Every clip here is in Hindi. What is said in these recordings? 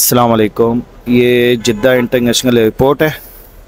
अस्सलाम वालेकुम। ये जिद्दा इंटरनेशनल एयरपोर्ट है,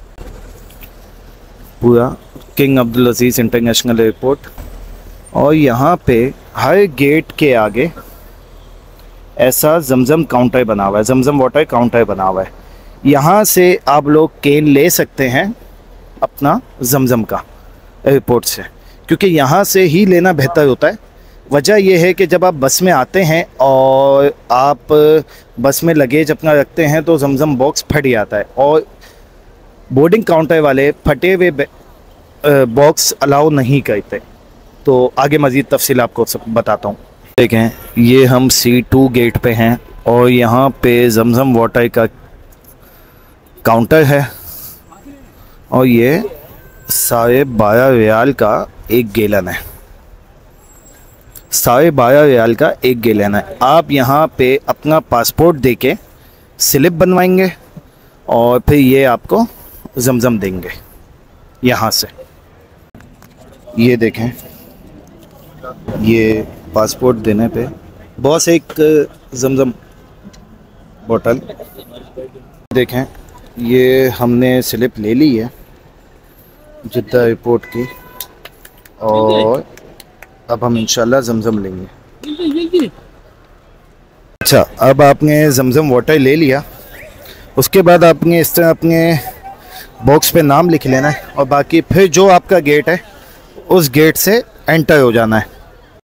पूरा king Abdul Aziz international airport. और यहाँ पे हर गेट के आगे ऐसा जमज़म काउंटर बना हुआ है, जमज़म वाटर काउंटर बना हुआ है। यहाँ से आप लोग केन ले सकते हैं अपना जमज़म का एयरपोर्ट से, क्योंकि यहाँ से ही लेना बेहतर होता है। वजह यह है कि जब आप बस में आते हैं और आप बस में लगेज अपना रखते हैं तो जमज़म बॉक्स फट जाता है, और बोर्डिंग काउंटर वाले फटे हुए बॉक्स अलाउ नहीं करते। तो आगे मज़ीद तफसील आपको सब बताता हूँ। देखें, ये हम C2 गेट पे हैं और यहाँ पे जमज़म वाटर का काउंटर है, और ये 12.5 रियाल का 1 गैलन है। 12.5 रियाल का 1 गैलन है। आप यहाँ पे अपना पासपोर्ट देके स्लिप बनवाएंगे और फिर ये आपको जमज़म देंगे यहाँ से। ये देखें, ये पासपोर्ट देने पे बॉस एक जमज़म बोतल। देखें, ये हमने स्लिप ले ली है जिद्दा एयरपोर्ट की, और अब हम इंशाल्लाह जमज़म लेंगे। अच्छा, अब आपने जमज़म वाटर ले लिया, उसके बाद आपने इस तरह अपने बॉक्स पे नाम लिख लेना है, और बाकी फिर जो आपका गेट है उस गेट से एंटर हो जाना है।